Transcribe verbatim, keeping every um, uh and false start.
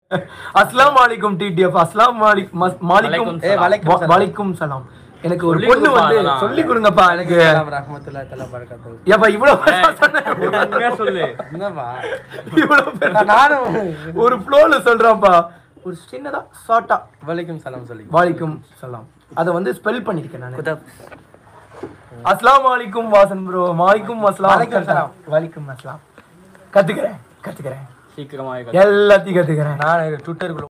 அஸ்ஸலாமு அலைக்கும் T T F. அஸ்ஸலாமு அலைக்கும். ஏ வலைக்கும் வலைக்கும் சலாம். எனக்கு ஒரு பொண்ணு வந்து சொல்லி கொடுங்கப்பா எனக்கு. ரஹ்மத்துல்லாஹி தஆலா பரக்காத்துஹு. ஏப்பா இவ்வளவு சொன்னே சொல்லு. என்னப்பா? இவ்வளவு நானும் ஒரு ஃப்ளோல சொல்றேன்ப்பா. ஒரு சின்னதா ஷார்ட்டா வலைக்கும் சலாம் சொல்லி. வலைக்கும் சலாம். அத வந்து ஸ்பெல் பண்ணிருக்கேன் நான். அஸ்ஸலாமு அலைக்கும் வாசன் ப்ரோ. வலைக்கும் அஸ்ஸலாம். வலைக்கும் சலாம். வலைக்கும் அஸ்ஸலாம். கத்துக்கிறேன் கத்துக்கிறேன். சீக்கிரமா எல்லாத்தையும் கத்துக்கிறேன். நான் ட்விட்டர்